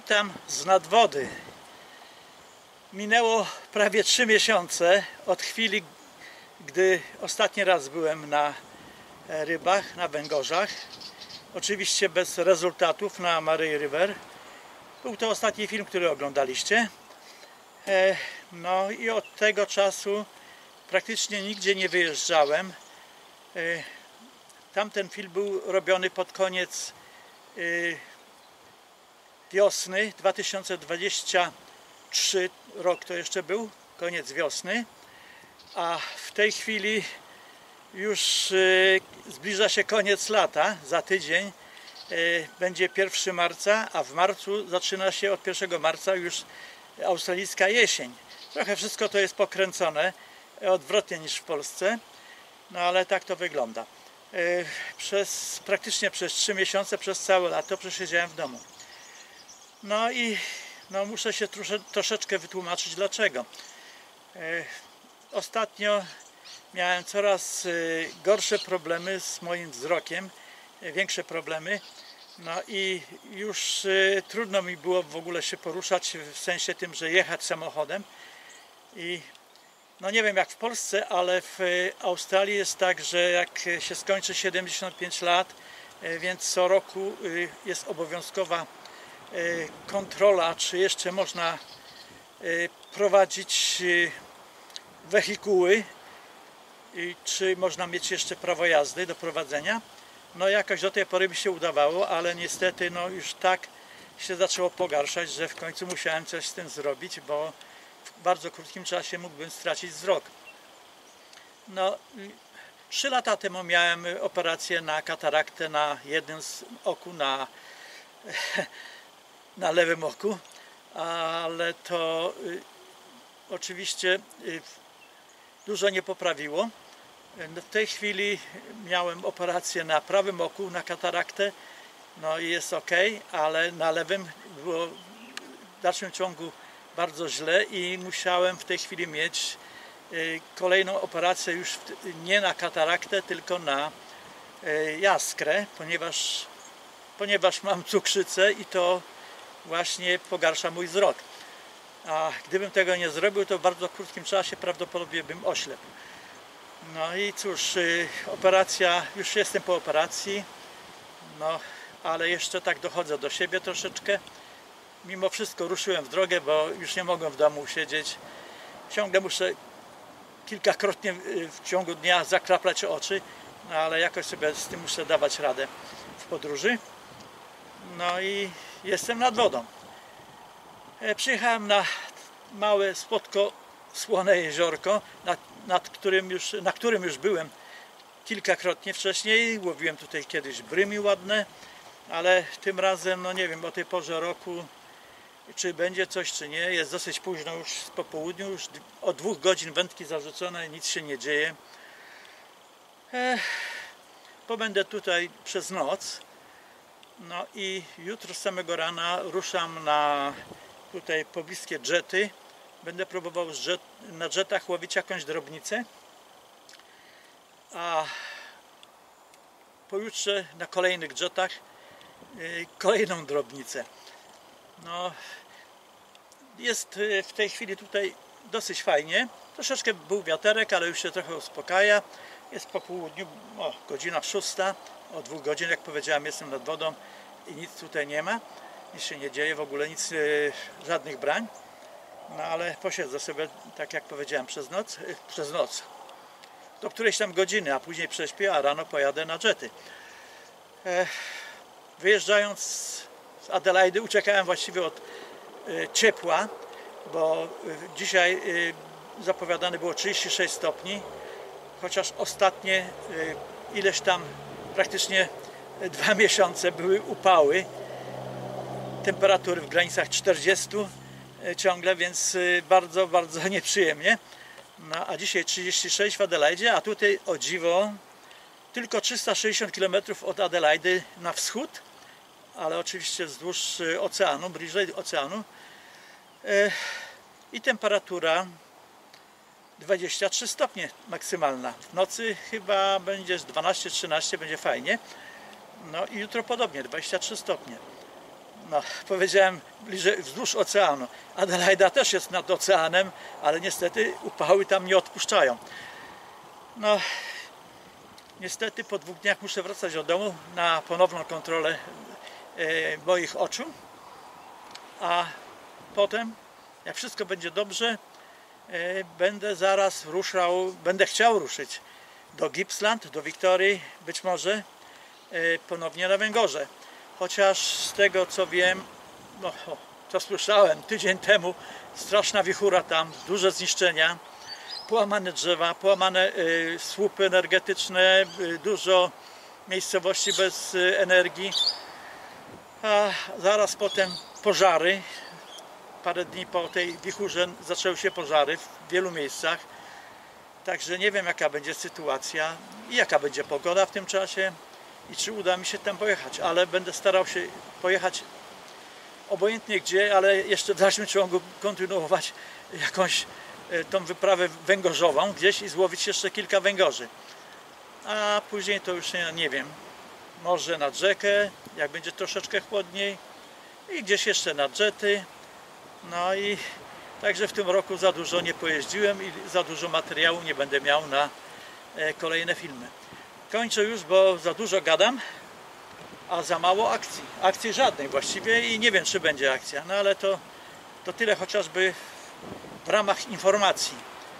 Witam z nadwody. Minęło prawie 3 miesiące od chwili, gdy ostatni raz byłem na rybach, na węgorzach. Oczywiście bez rezultatów na Maryi River. Był to ostatni film, który oglądaliście. No i od tego czasu praktycznie nigdzie nie wyjeżdżałem. Tamten film był robiony pod koniec wiosny 2023 rok to jeszcze był, koniec wiosny, a w tej chwili już zbliża się koniec lata, za tydzień będzie 1 marca, a w marcu zaczyna się od 1 marca już australijska jesień. Trochę wszystko to jest pokręcone, odwrotnie niż w Polsce, no ale tak to wygląda. Praktycznie przez 3 miesiące, przez całe lato przesiedziałem w domu. No i muszę się troszeczkę wytłumaczyć dlaczego. Ostatnio miałem coraz gorsze problemy z moim wzrokiem, większe problemy. No i już trudno mi było w ogóle się poruszać, w sensie tym, że jechać samochodem. I no nie wiem jak w Polsce, ale w Australii jest tak, że jak się skończy 75 lat, więc co roku jest obowiązkowa kontrola, czy jeszcze można prowadzić wehikuły i czy można mieć jeszcze prawo jazdy do prowadzenia. No jakoś do tej pory mi się udawało, ale niestety no już tak się zaczęło pogarszać, że w końcu musiałem coś z tym zrobić, bo w bardzo krótkim czasie mógłbym stracić wzrok. No 3 lata temu miałem operację na kataraktę na jednym z oku, na lewym oku, ale to oczywiście dużo nie poprawiło. W tej chwili miałem operację na prawym oku, na kataraktę, no i jest ok, ale na lewym było w dalszym ciągu bardzo źle i musiałem w tej chwili mieć kolejną operację już nie na kataraktę, tylko na jaskrę, ponieważ mam cukrzycę i to właśnie pogarsza mój wzrok. A gdybym tego nie zrobił, to w bardzo krótkim czasie prawdopodobnie bym oślepł. No i cóż, operacja, już jestem po operacji, no ale jeszcze tak dochodzę do siebie troszeczkę. Mimo wszystko ruszyłem w drogę, bo już nie mogłem w domu siedzieć. Ciągle muszę kilkakrotnie w ciągu dnia zakraplać oczy, no ale jakoś sobie z tym muszę dawać radę w podróży. No i jestem nad wodą. Przyjechałem na małe, słodko słone jeziorko, na którym już byłem kilkakrotnie wcześniej. Łowiłem tutaj kiedyś brymi ładne, ale tym razem, no nie wiem, o tej porze roku, czy będzie coś, czy nie. Jest dosyć późno już po południu, już o 2 godzin wędki zarzucone, nic się nie dzieje. Pobędę tutaj przez noc. No i jutro z samego rana ruszam na tutaj pobliskie dżety. Będę próbował na dżetach łowić jakąś drobnicę. A pojutrze na kolejnych dżetach kolejną drobnicę. No, jest w tej chwili tutaj dosyć fajnie. Troszeczkę był wiaterek, ale już się trochę uspokaja. Jest po południu, godzina 6. O 2 godzin, jak powiedziałem, jestem nad wodą i nic tutaj nie ma. Nic się nie dzieje, w ogóle nic, żadnych brań. No ale posiedzę sobie, tak jak powiedziałem, przez noc. Do którejś tam godziny, a później prześpię, a rano pojadę na dżety. Wyjeżdżając z Adelaidy uciekałem właściwie od ciepła, bo dzisiaj zapowiadane było 36 stopni, chociaż ostatnie ileś tam praktycznie 2 miesiące były upały, temperatury w granicach 40 ciągle, więc bardzo, bardzo nieprzyjemnie. No, a dzisiaj 36 w Adelaidzie, a tutaj o dziwo tylko 360 km od Adelaidy na wschód, ale oczywiście wzdłuż oceanu, bliżej oceanu, i temperatura 23 stopnie maksymalna. W nocy chyba będzie 12-13, będzie fajnie. No i jutro podobnie, 23 stopnie. No, powiedziałem bliżej wzdłuż oceanu. Adelaida też jest nad oceanem, ale niestety upały tam nie odpuszczają. No, niestety po 2 dniach muszę wracać do domu na ponowną kontrolę moich oczu. A potem, jak wszystko będzie dobrze, będę zaraz ruszał, będę chciał ruszyć do Gippsland, do Wiktorii, być może ponownie na Węgorze. Chociaż z tego co wiem, no, co słyszałem tydzień temu, straszna wichura tam, duże zniszczenia, połamane drzewa, połamane słupy energetyczne, dużo miejscowości bez energii, a zaraz potem pożary. Parę dni po tej wichurze zaczęły się pożary w wielu miejscach. Także nie wiem, jaka będzie sytuacja i jaka będzie pogoda w tym czasie i czy uda mi się tam pojechać, ale będę starał się pojechać obojętnie gdzie, ale jeszcze w dalszym ciągu kontynuować jakąś tą wyprawę węgorzową gdzieś i złowić jeszcze kilka węgorzy. A później to już nie wiem, może nad rzekę, jak będzie troszeczkę chłodniej i gdzieś jeszcze nad Jety. No i także w tym roku za dużo nie pojeździłem i za dużo materiału nie będę miał na kolejne filmy. Kończę już, bo za dużo gadam, a za mało akcji. Akcji żadnej właściwie i nie wiem, czy będzie akcja. No ale to tyle chociażby w ramach informacji.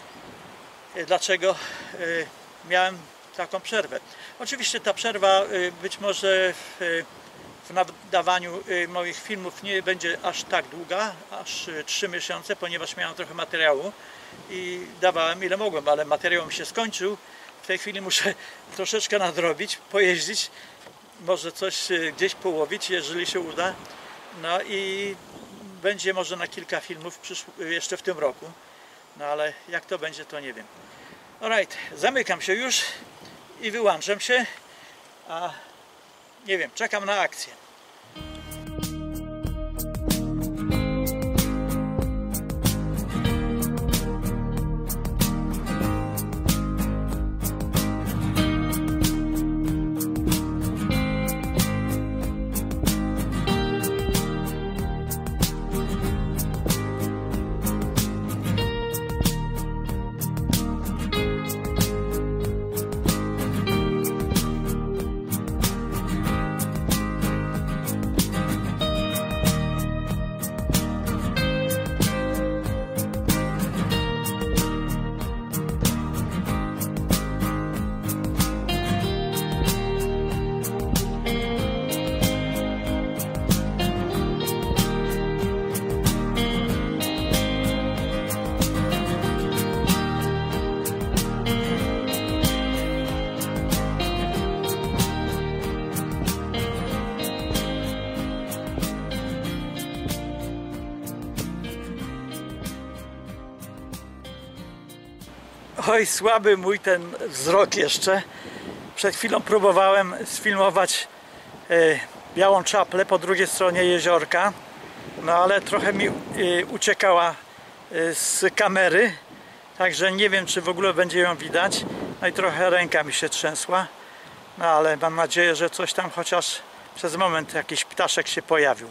Dlaczego miałem taką przerwę. Oczywiście ta przerwa być może w nadawaniu moich filmów nie będzie aż tak długa, aż 3 miesiące, ponieważ miałem trochę materiału i dawałem ile mogłem, ale materiał mi się skończył. W tej chwili muszę troszeczkę nadrobić, pojeździć, może coś gdzieś połowić, jeżeli się uda. No i będzie może na kilka filmów jeszcze w tym roku. No ale jak to będzie, to nie wiem. Alright, zamykam się już i wyłączam się, a nie wiem, czekam na akcję. Oj, słaby mój ten wzrok jeszcze. Przed chwilą próbowałem sfilmować białą czaplę po drugiej stronie jeziorka, no ale trochę mi uciekała z kamery, także nie wiem, czy w ogóle będzie ją widać. No i trochę ręka mi się trzęsła, no ale mam nadzieję, że coś tam chociaż przez moment jakiś ptaszek się pojawił.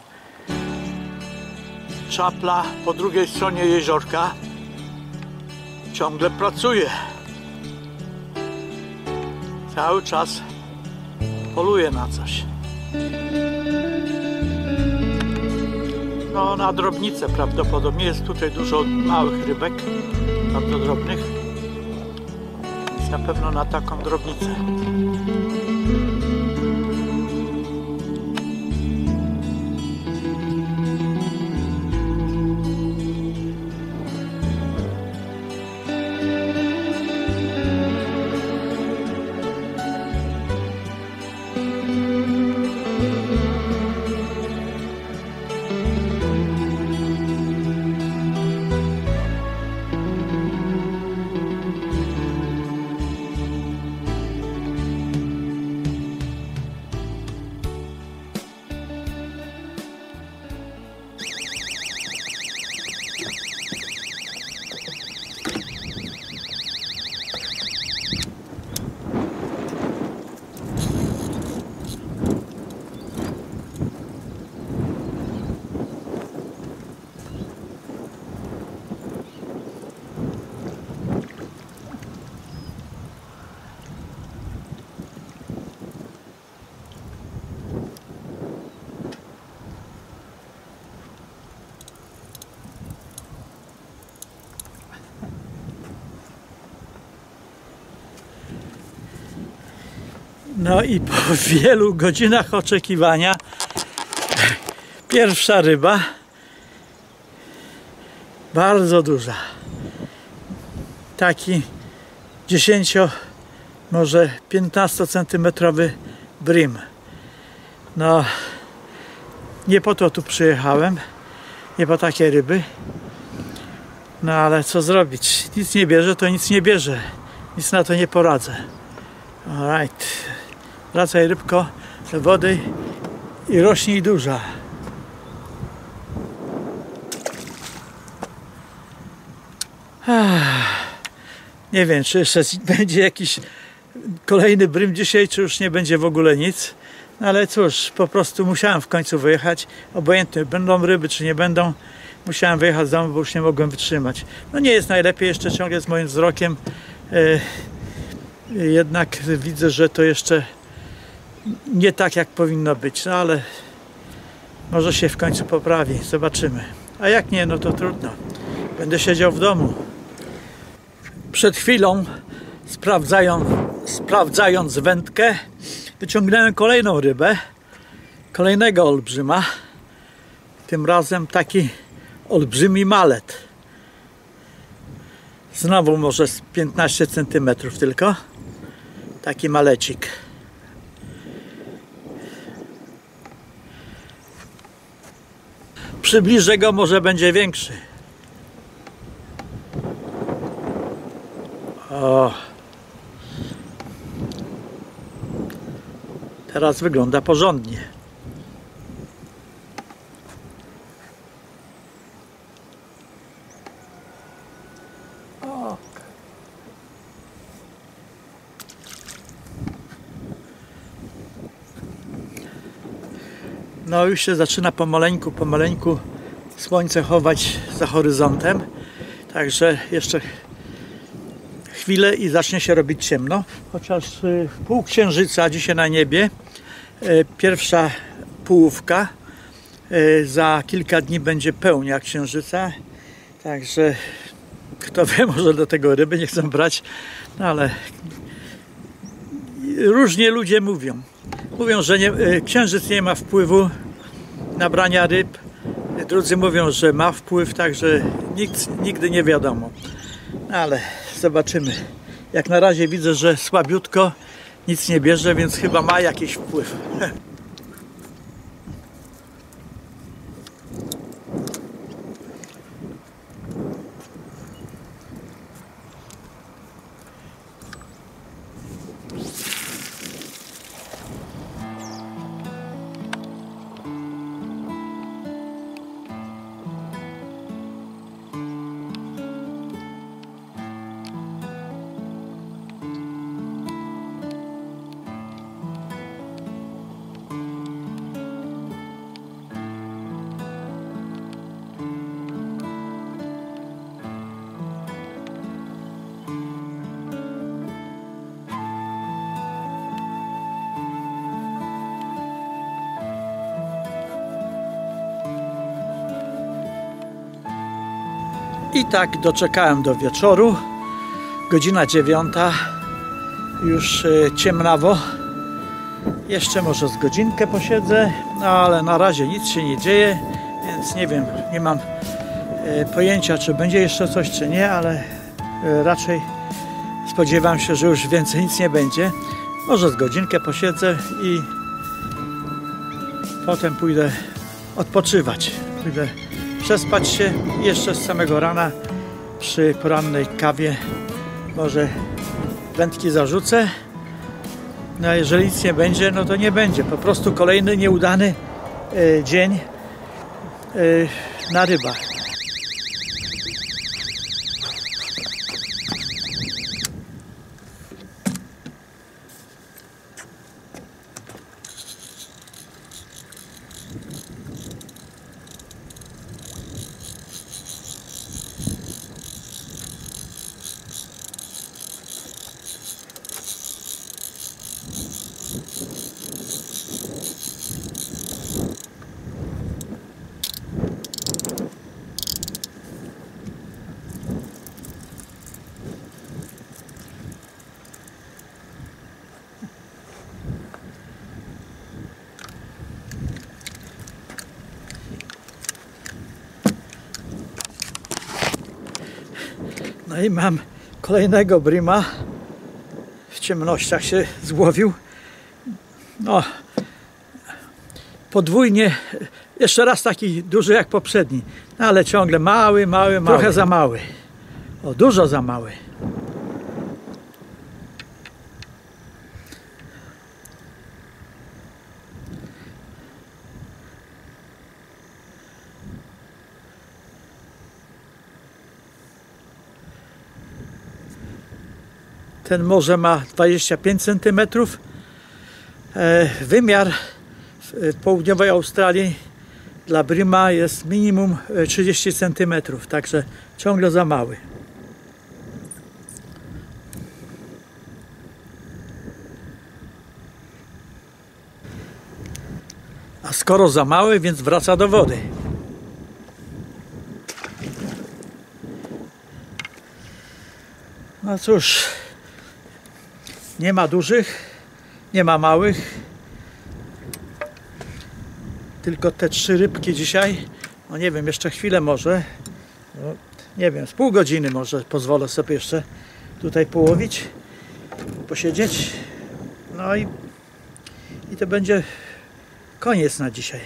Czapla po drugiej stronie jeziorka ciągle pracuje. Cały czas poluje na coś. No na drobnicę prawdopodobnie. Jest tutaj dużo małych rybek, bardzo drobnych. Więc na pewno na taką drobnicę. No i po wielu godzinach oczekiwania pierwsza ryba, bardzo duża, taki 10, może 15 centymetrowy brim. No nie po to tu przyjechałem, nie po takie ryby, no ale co zrobić, nic nie bierze to nic nie bierze, nic na to nie poradzę. Alright, wracaj rybko do wody i rośnij duża. Nie wiem, czy jeszcze będzie jakiś kolejny brym dzisiaj, czy już nie będzie w ogóle nic. No ale cóż, po prostu musiałem w końcu wyjechać. Obojętnie będą ryby, czy nie będą. Musiałem wyjechać z domu, bo już nie mogłem wytrzymać. No nie jest najlepiej jeszcze ciągle z moim wzrokiem. Jednak widzę, że to jeszcze nie tak jak powinno być. No ale może się w końcu poprawi. Zobaczymy. A jak nie, no to trudno. Będę siedział w domu. Przed chwilą, sprawdzając wędkę, wyciągnąłem kolejną rybę, kolejnego olbrzyma. Tym razem taki olbrzymi malet. Znowu może z 15 cm tylko. Taki malecik. Przybliżę go, może będzie większy. O. Teraz wygląda porządnie. O. No już się zaczyna pomaleńku słońce chować za horyzontem. Także jeszcze chwilę i zacznie się robić ciemno. Chociaż półksiężyca dzisiaj na niebie. Pierwsza połówka. Za kilka dni będzie pełnia księżyca. Także kto wie, może do tego ryby nie chcą brać. No ale różnie ludzie mówią. Mówią, że księżyc nie ma wpływu na brania ryb. Drudzy mówią, że ma wpływ, także nigdy nie wiadomo. No ale zobaczymy. Jak na razie widzę, że słabiutko, nic nie bierze, więc chyba ma jakiś wpływ. I tak doczekałem do wieczoru. Godzina 9. Już ciemnawo. Jeszcze może z godzinkę posiedzę, no ale na razie nic się nie dzieje, więc nie wiem, nie mam pojęcia, czy będzie jeszcze coś, czy nie, ale raczej spodziewam się, że już więcej nic nie będzie. Może z godzinkę posiedzę i potem pójdę odpoczywać. Pójdę przespać się i jeszcze z samego rana przy porannej kawie może wędki zarzucę. No a jeżeli nic nie będzie, no to nie będzie. Po prostu kolejny nieudany dzień na rybach. No i mam kolejnego bryma. W ciemnościach się złowił. No, podwójnie, jeszcze raz taki duży jak poprzedni. No, ale ciągle mały. Trochę za mały. O, dużo za mały. Ten może ma 25 cm. Wymiar w południowej Australii dla bryma jest minimum 30 cm, także ciągle za mały. A skoro za mały, więc wraca do wody. No cóż, nie ma dużych, nie ma małych, tylko te 3 rybki dzisiaj. No nie wiem, jeszcze chwilę może, no, nie wiem, z pół godziny może pozwolę sobie jeszcze tutaj połowić, posiedzieć. No i to będzie koniec na dzisiaj.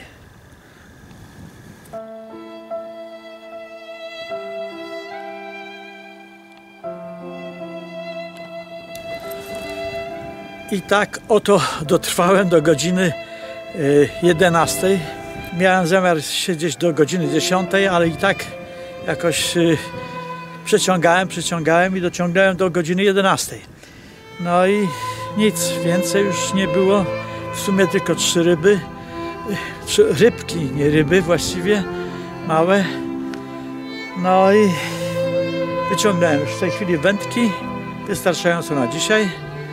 I tak oto dotrwałem do godziny 11. Miałem zamiar siedzieć do godziny 10, ale i tak jakoś przeciągałem i dociągnąłem do godziny 11. No i nic więcej już nie było. W sumie tylko 3 ryby. 3 rybki, nie ryby właściwie, małe. No i wyciągnąłem już w tej chwili wędki, wystarczająco na dzisiaj.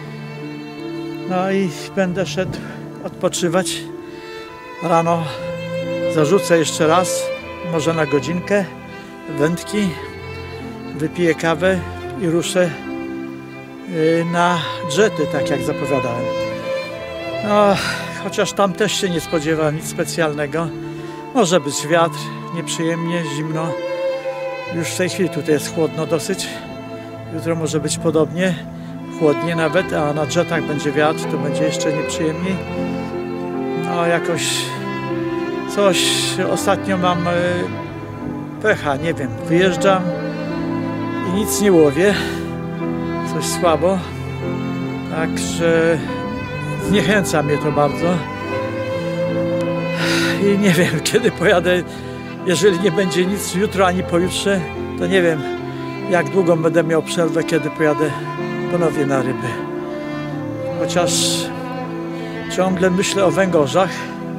No i będę szedł odpoczywać. Rano zarzucę jeszcze raz, może na godzinkę, wędki, wypiję kawę i ruszę na dżety, tak jak zapowiadałem. No, chociaż tam też się nie spodziewam nic specjalnego. Może być wiatr, nieprzyjemnie, zimno. Już w tej chwili tutaj jest chłodno dosyć. Jutro może być podobnie. Chłodnie nawet, a na dżetach będzie wiatr, to będzie jeszcze nieprzyjemniej. No jakoś coś ostatnio mam pecha, nie wiem, wyjeżdżam i nic nie łowię, coś słabo, także zniechęca mnie to bardzo i nie wiem, kiedy pojadę, jeżeli nie będzie nic jutro ani pojutrze, to nie wiem, jak długo będę miał przerwę, kiedy pojadę ponownie na ryby. Chociaż ciągle myślę o węgorzach.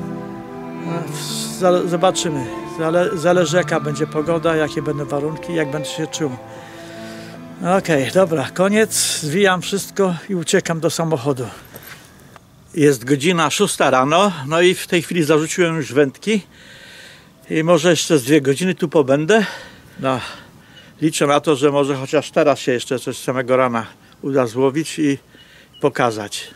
Zobaczymy. Zależy jaka będzie pogoda, jakie będą warunki, jak będę się czuł. Okej, dobra, koniec. Zwijam wszystko i uciekam do samochodu. Jest godzina 6 rano, no i w tej chwili zarzuciłem już wędki. I może jeszcze z 2 godziny tu pobędę. No, liczę na to, że może chociaż teraz się jeszcze coś z samego rana uda złowić i pokazać.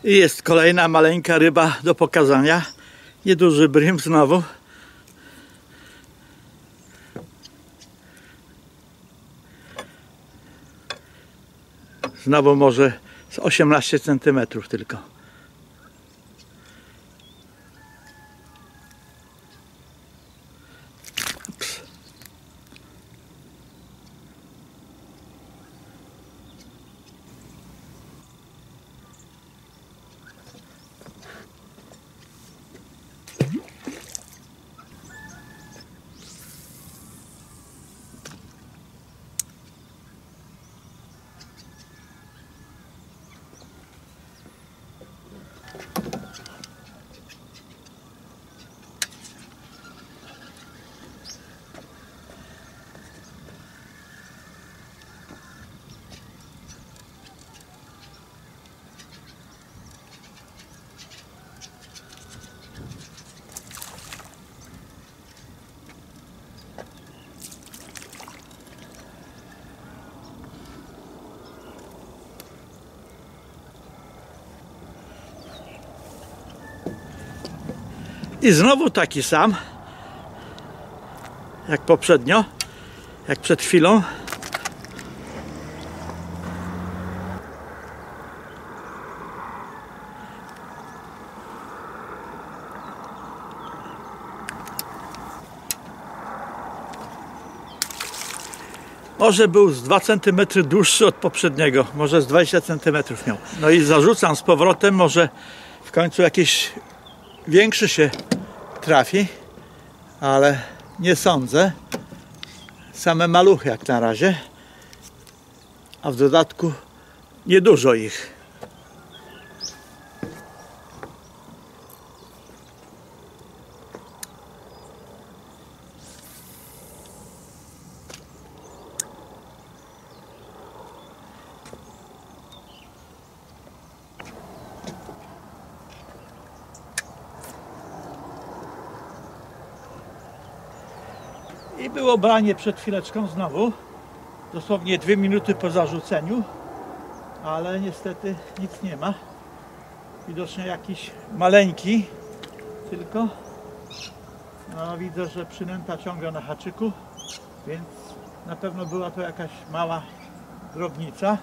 I jest kolejna maleńka ryba do pokazania. Nieduży brym znowu. Znowu może z 18 cm tylko. Ups. I znowu taki sam jak poprzednio, jak przed chwilą. Może był z 2 cm dłuższy od poprzedniego, może z 20 cm miał. No i zarzucam z powrotem, może w końcu jakiś większy się trafi, ale nie sądzę. Same maluchy jak na razie, a w dodatku niedużo ich. I było branie przed chwileczką znowu, dosłownie 2 minuty po zarzuceniu, ale niestety nic nie ma. Widocznie jakiś maleńki tylko. No, widzę, że przynęta ciąga na haczyku, więc na pewno była to jakaś mała drobnica.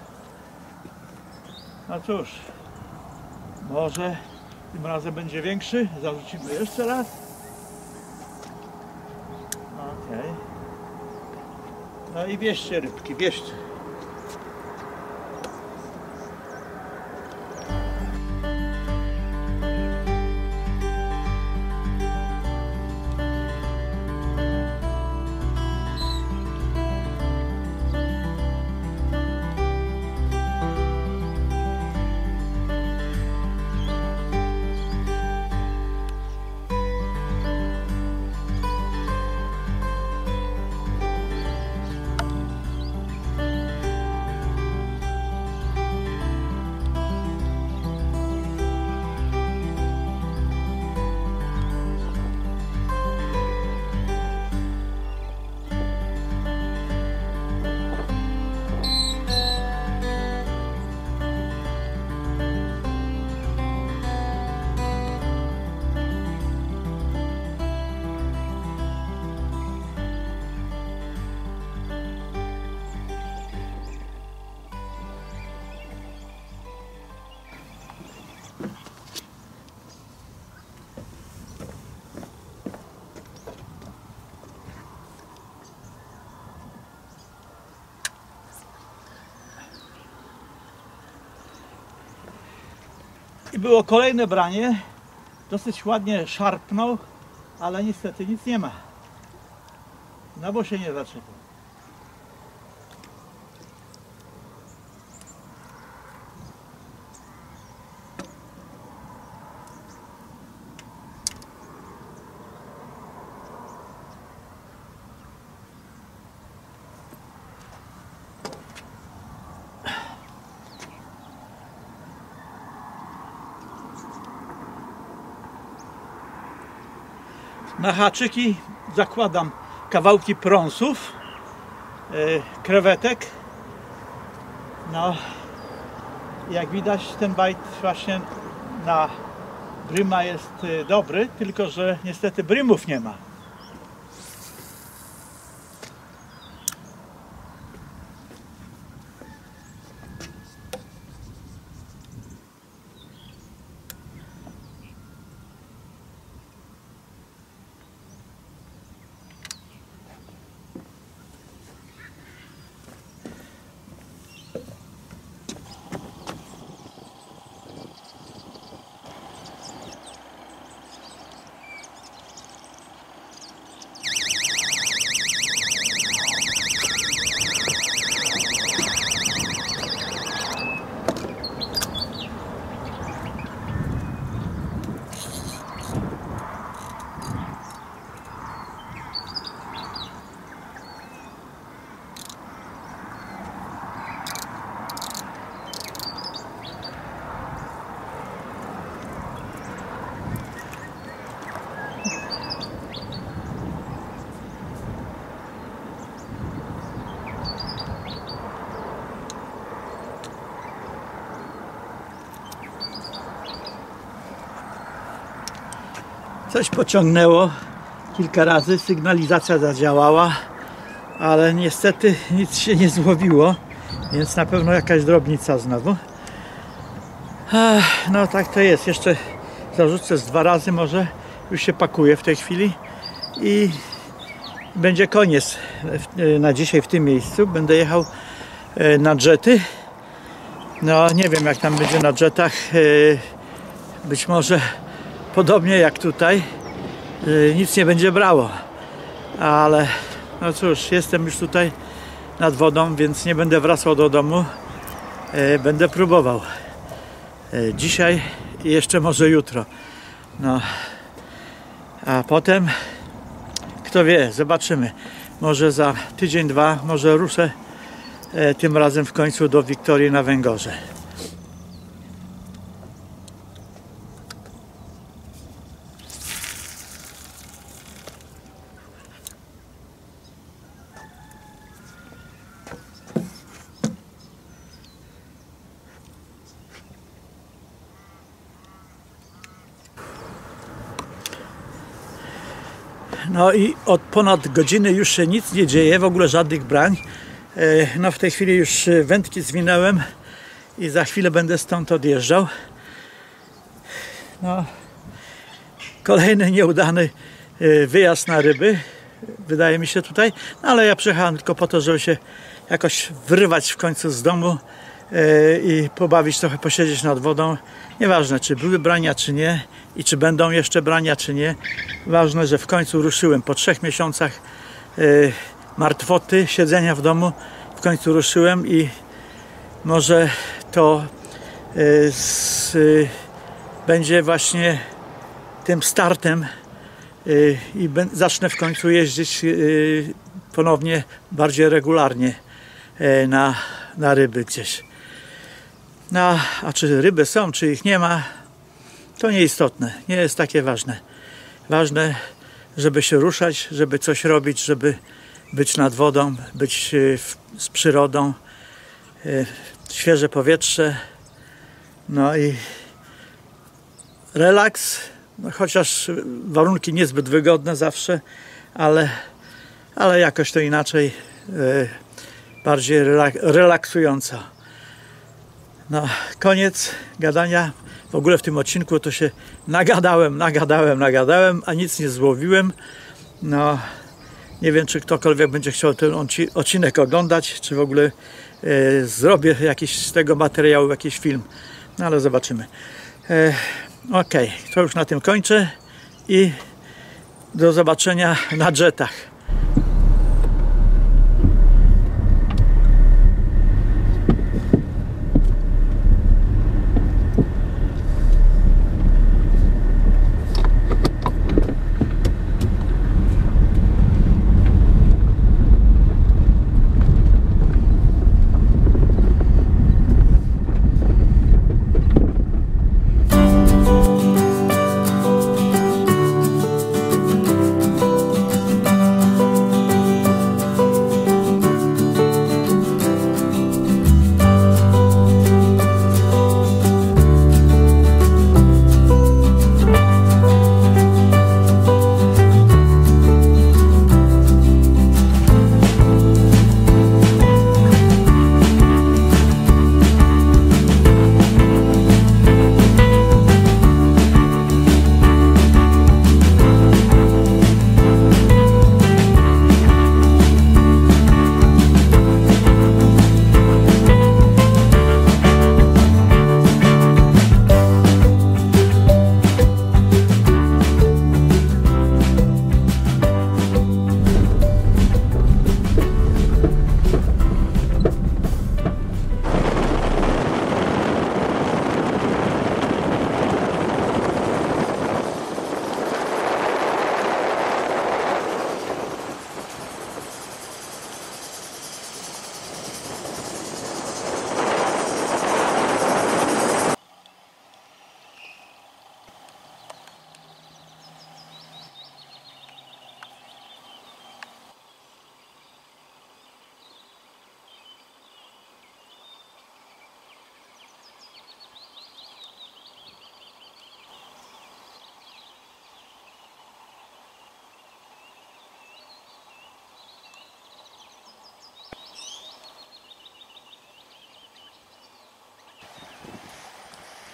No cóż, może tym razem będzie większy. Zarzucimy jeszcze raz. Okay. No i bierzcie rybki, bierzcie. I było kolejne branie, dosyć ładnie szarpnął, ale niestety nic nie ma. No bo się nie zaczepił. Na haczyki zakładam kawałki prąsów, krewetek. No, jak widać, ten bajt właśnie na bryma jest dobry, tylko że niestety brymów nie ma. Coś pociągnęło kilka razy, sygnalizacja zadziałała, ale niestety nic się nie złowiło, więc na pewno jakaś drobnica znowu. No tak to jest, jeszcze zarzucę z 2 razy, może już się pakuje w tej chwili i będzie koniec na dzisiaj w tym miejscu. Będę jechał na dżety. No nie wiem jak tam będzie na dżetach, być może podobnie jak tutaj, nic nie będzie brało, ale no cóż, jestem już tutaj nad wodą, więc nie będę wracał do domu, będę próbował dzisiaj i jeszcze może jutro, no a potem kto wie, zobaczymy, może za tydzień, 2, może ruszę tym razem w końcu do Wiktorii na Węgorze. No i od ponad godziny już się nic nie dzieje, w ogóle żadnych brań. No w tej chwili już wędki zwinęłem i za chwilę będę stąd odjeżdżał. No, kolejny nieudany wyjazd na ryby, wydaje mi się tutaj. No, ale ja przyjechałem tylko po to, żeby się jakoś wyrwać w końcu z domu i pobawić trochę, posiedzieć nad wodą. Nieważne, czy były brania, czy nie i czy będą jeszcze brania, czy nie. Ważne, że w końcu ruszyłem po 3 miesiącach martwoty, siedzenia w domu. W końcu ruszyłem i może to będzie właśnie tym startem i zacznę w końcu jeździć ponownie bardziej regularnie na ryby gdzieś. No, a czy ryby są, czy ich nie ma, to nieistotne, nie jest takie ważne. Ważne, żeby się ruszać, żeby coś robić, żeby być nad wodą, być z przyrodą, świeże powietrze, no i relaks, no chociaż warunki niezbyt wygodne zawsze, ale jakoś to inaczej, bardziej relaksująco. No, koniec gadania. W ogóle w tym odcinku to się nagadałem, a nic nie złowiłem. No, nie wiem, czy ktokolwiek będzie chciał ten odcinek oglądać, czy w ogóle zrobię jakiś z tego materiału, jakiś film. No, ale zobaczymy. Ok, to już na tym kończę i do zobaczenia na jetach.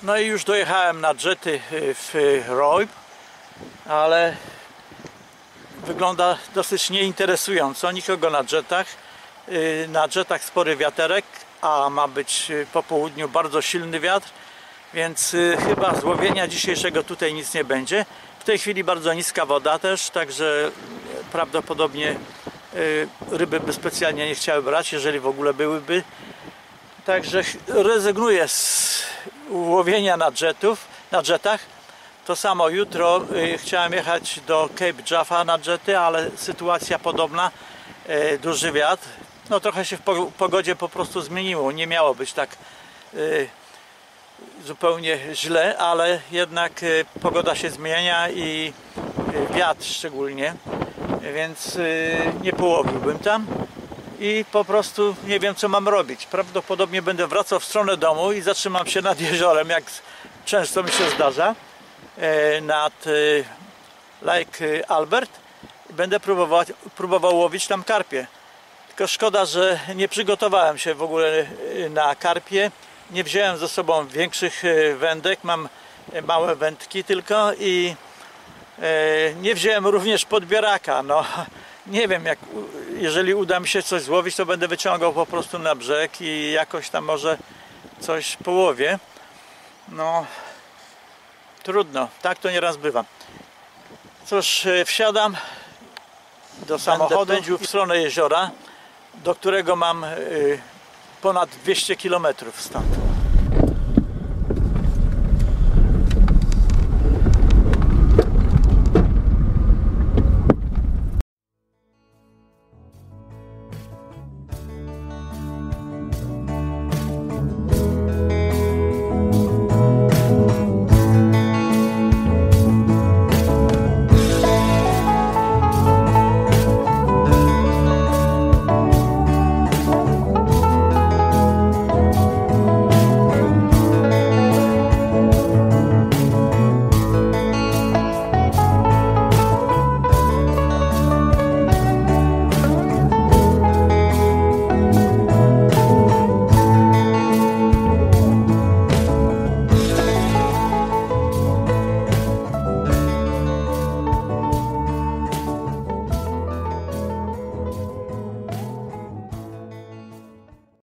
No i już dojechałem na dżety w Roib, ale wygląda dosyć nieinteresująco. Nikogo na dżetach. Na dżetach spory wiaterek, a ma być po południu bardzo silny wiatr, więc chyba z łowienia dzisiejszego tutaj nic nie będzie. W tej chwili bardzo niska woda też, także prawdopodobnie ryby by specjalnie nie chciały brać, jeżeli w ogóle byłyby. Także rezygnuję z łowienia na dżetach. To samo jutro chciałem jechać do Cape Jaffa na dżety, ale sytuacja podobna, duży wiatr. No trochę się w pogodzie po prostu zmieniło. Nie miało być tak zupełnie źle, ale jednak pogoda się zmienia i wiatr szczególnie, więc nie połowiłbym tam i po prostu nie wiem, co mam robić. Prawdopodobnie będę wracał w stronę domu i zatrzymam się nad jeziorem, jak często mi się zdarza, nad Lake Albert. Będę próbował łowić tam karpie. Tylko szkoda, że nie przygotowałem się w ogóle na karpie. Nie wziąłem ze sobą większych wędek, mam małe wędki tylko i nie wziąłem również podbieraka. No, nie wiem, jeżeli uda mi się coś złowić, to będę wyciągał po prostu na brzeg i jakoś tam może coś połowię. No, trudno, tak to nieraz bywa. Cóż, wsiadam do samochodu, pędził w stronę jeziora, do którego mam ponad 200 km stąd.